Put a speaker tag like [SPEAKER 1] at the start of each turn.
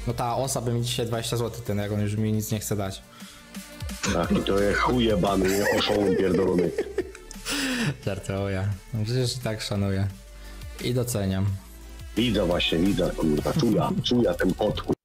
[SPEAKER 1] No ta osa by mi dzisiaj 20 zł, ten jak on już mi nic nie chce dać.
[SPEAKER 2] Tak, i to jest chujebany, nie oszołom pierdolony.
[SPEAKER 1] Żartuję. No przecież i tak szanuję. I doceniam.
[SPEAKER 2] Widzę, kurwa, czuja ten pot,